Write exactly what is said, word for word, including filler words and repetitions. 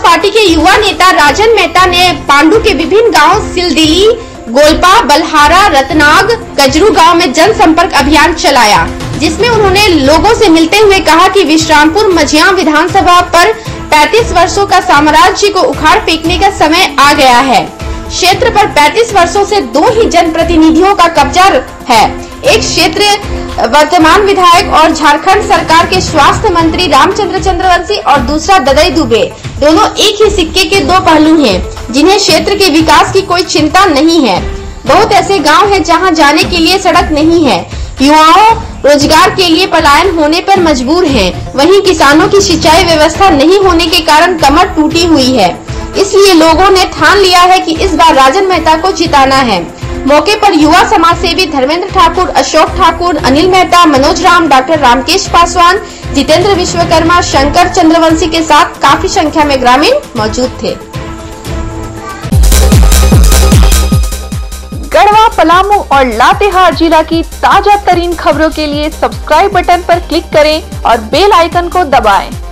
Party के युवा नेता राजन मेहता ने पांडु के विभिन्न गांवों सिलदिली, गोलपा, बलहारा, रतनाग, गजरू गांव में जनसंपर्क अभियान चलाया, जिसमें उन्होंने लोगों से मिलते हुए कहा कि विश्रामपुर मझिया विधानसभा पर पैंतीस वर्षों का साम्राज्य को उखाड़ फेंकने का समय आ गया है। क्षेत्र पर पैंतीस वर्षों से दो ही जनप्रतिनिधियों का कब्जा है। एक क्षेत्र वर्तमान विधायक और झारखंड सरकार के स्वास्थ्य मंत्री रामचंद्र चंद्रवंशी और दूसरा ददई दुबे, दोनों एक ही सिक्के के दो पहलू हैं, जिन्हें क्षेत्र के विकास की कोई चिंता नहीं है। बहुत ऐसे गांव हैं जहां जाने के लिए सड़क नहीं है। युवाओं रोजगार के लिए पलायन होने पर मजबूर हैं। वहीं किसानों की सिंचाई व्यवस्था नहीं होने के कारण कमर टूटी हुई है। इसलिए लोगों ने ठान लिया है कि इस बार राजन मेहता को जिताना है। मौके पर युवा समाज सेवी धर्मेंद्र ठाकुर, अशोक ठाकुर, अनिल मेहता, मनोज राम, डॉक्टर रामकेश पासवान, जितेंद्र विश्वकर्मा, शंकर चंद्रवंशी के साथ काफी संख्या में ग्रामीण मौजूद थे। गढ़वा, पलामू और लातेहार जिला की ताजा तरीन खबरों के लिए सब्सक्राइब बटन पर क्लिक करें और बेल आइकन को दबाएं।